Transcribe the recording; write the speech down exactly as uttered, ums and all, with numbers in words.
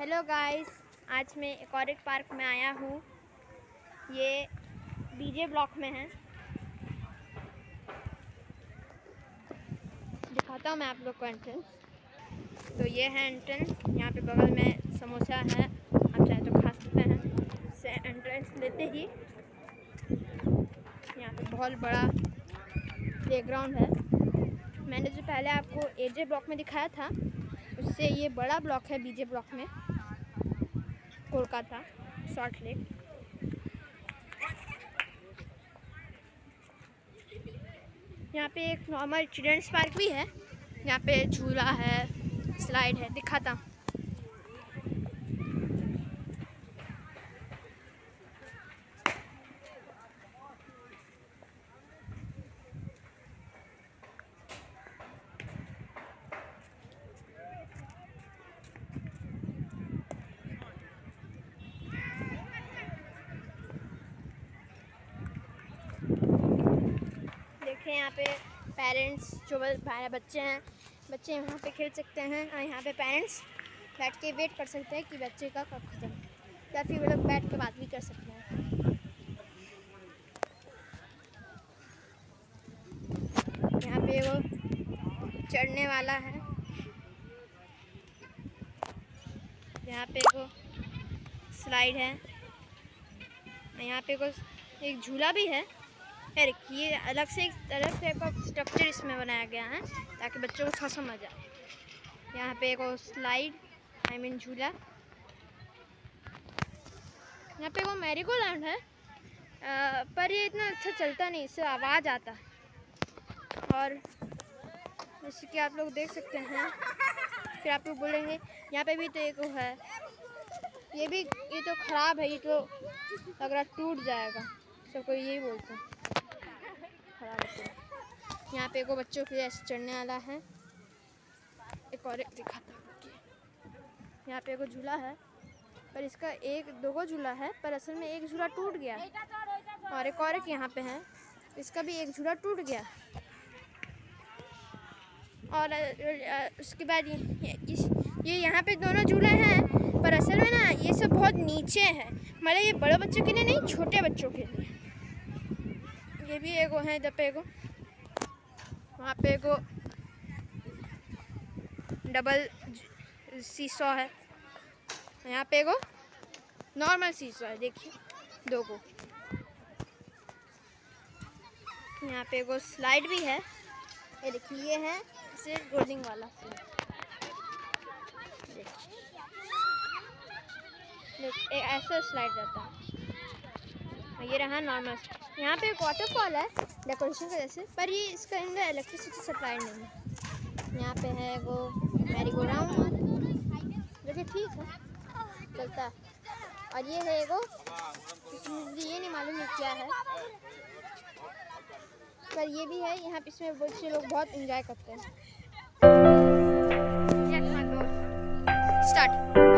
Hello guys, आज मैं aquatic park में आया हूँ। ये बीजे ब्लॉक में है। दिखाता हूँ मैं आप लोग को एंट्रेंस। तो ये है एंट्रेंस। यहाँ पे बगल में समोसा है, आप चाहे तो खा सकते हैं। से एंट्रेंस लेते ही यहाँ पे बहुत बड़ा प्लेग्राउंड है। मैंने जो पहले आपको एजे ब्लॉक में दिखाया था, उससे ये बड़ा ब्लॉक है बीजे ब्लॉक में, कोलकाता सॉल्ट लेक। यहाँ पे एक नॉर्मल चिल्ड्रंस पार्क भी है। यहाँ पे झूला है, स्लाइड है, दिखाता हूँ। देखें यहाँ पे पेरेंट्स जो बच्चे हैं, बच्चे यहाँ पे खेल सकते हैं और यहाँ पे पेरेंट्स बैठ के वेट कर सकते हैं कि बच्चे का कब खत्म, या फिर वो लोग बैठ के बात भी कर सकते हैं। यहाँ पे वो चढ़ने वाला है, यहाँ पे वो स्लाइड है, यहाँ पे को एक झूला भी है। यार ये अलग से एक अलग से का स्ट्रक्चर इसमें बनाया गया है ताकि बच्चों को थोड़ा समझ आए। यहाँ पे एक और स्लाइड आई मीन झूला। यहाँ पे वो मैरीगोल्ड है, आ, पर ये इतना अच्छा चलता नहीं, इससे आवाज़ आता है। और जैसे कि आप लोग देख सकते हैं, फिर आप लोग बोलेंगे यहाँ पे भी तो एक है, ये भी ये तो ख़राब है, ये तो लग रहा टूट जाएगा। सब कोई यही बोलते हैं खराब है। यहाँ पे को बच्चों के लिए ऐसे चढ़ने वाला है। एक और एक दिखाता हूँ। यहाँ पे को झूला है, पर इसका एक दो गो झूला है, पर असल में एक झूला टूट गया। और एक और एक यहाँ पे है, इसका भी एक झूला टूट गया। और उसके बाद ये ये यहाँ पे दोनों झूले हैं, पर असल में ना ये सब बहुत नीचे है, मतलब ये बड़े बच्चों के लिए नहीं, छोटे बच्चों के लिए। ये भी एगो है, इधर पे एगो, वहाँ पे एगो डबल सीसॉ है, यहाँ पे एगो नॉर्मल सीसॉ है। देखिए दो को। यहाँ पे एगो स्लाइड भी है, ये देखिए, ये है इसे रोलिंग वाला। देखिए ऐसा स्लाइड रहता है। ये रहा नॉर्मल। यहाँ पे एक वाटरफॉल है डेकोरेशन की वजह से, पर ये इसका अंदर इलेक्ट्रिसिटी सप्लाई नहीं है। यहाँ पे है वो मैरी गो राउंड, जो कि ठीक है, चलता है। और ये है वो, मुझे ये नहीं मालूम है क्या है, पर ये भी है। यहाँ पे इसमें बच्चे लोग बहुत एंजॉय करते हैं। स्टार्ट।